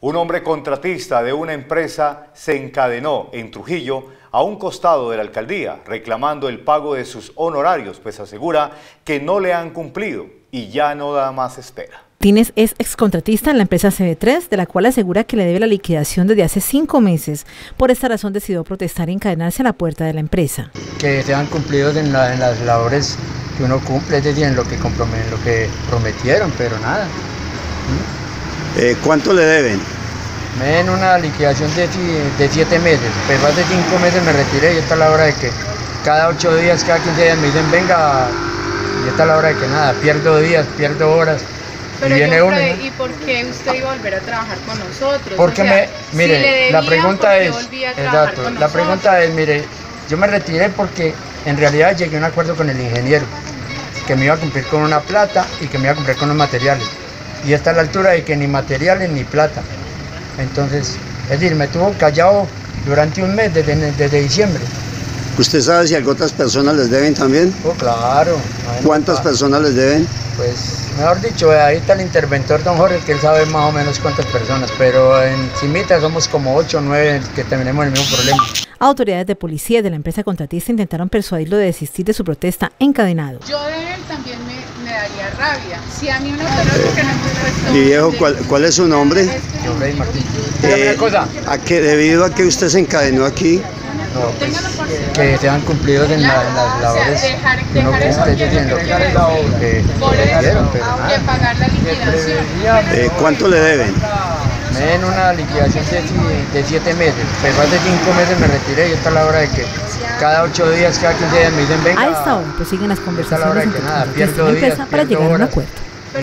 Un hombre contratista de una empresa se encadenó en Trujillo a un costado de la alcaldía, reclamando el pago de sus honorarios, pues asegura que no le han cumplido y ya no da más espera. Martínez es excontratista en la empresa CB3, de la cual asegura que le debe la liquidación desde hace 5 meses. Por esta razón decidió protestar y encadenarse a la puerta de la empresa. Que sean cumplidos en las labores que uno cumple, es decir, en lo que prometieron, pero nada. ¿Cuánto le deben? Me den una liquidación de 7 meses, pero hace 5 meses me retiré y esta es la hora de que cada 8 días, cada 15 días me dicen venga, y esta es la hora de que nada, pierdo días, pierdo horas. Pero ¿y por qué usted iba a volver a trabajar con nosotros? Porque o sea, mire, si le debían, la pregunta es, exacto, la pregunta es, mire, yo me retiré porque en realidad llegué a un acuerdo con el ingeniero, que me iba a cumplir con una plata y que me iba a cumplir con los materiales. Y está a la altura de que ni materiales ni plata. Entonces, es decir, me tuvo callado durante un mes desde diciembre. ¿Usted sabe si a otras personas les deben también? Oh, claro. ¿Cuántas personas les deben? Pues, mejor dicho, ahí está el interventor don Jorge, que él sabe más o menos cuántas personas, pero en Cimita somos como 8 o 9 que tenemos el mismo problema. Autoridades de policía de la empresa contratista intentaron persuadirlo de desistir de su protesta encadenado. Yo de él también me daría rabia. Si a mí una persona que no me Y viejo, ¿cuál es su nombre? Yo, Freddy Martín. ¿Debido a que usted se encadenó aquí? No, pues, que sean cumplidos en las labores que uno cumple, en lo que prometieron, pero nada. pagar la liquidación. ¿Cuánto le deben? Me den una liquidación de 7 meses, pero hace 5 meses me retiré y esta es la hora de que cada 8 días, cada 15 días me dicen venga. A esta hora pues siguen las conversaciones entre que nada, la empresa para llegar a un acuerdo.